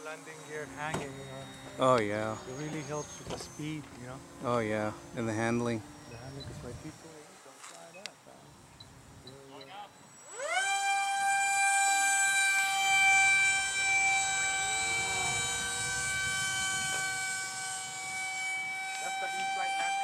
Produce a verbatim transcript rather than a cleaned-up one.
landing gear hanging, you know. Oh yeah. It really helps with the speed, you know. Oh yeah, and the handling. The handling, because my T twenty-eight don't fly that fast. Really, uh, That's the in-flight landing.